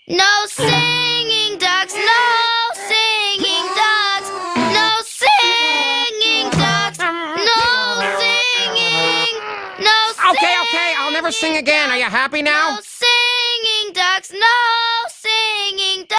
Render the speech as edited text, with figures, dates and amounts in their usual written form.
No singing ducks, no singing ducks, no singing ducks, no singing, no singing. Okay, I'll never sing again. Are you happy now? No singing ducks, no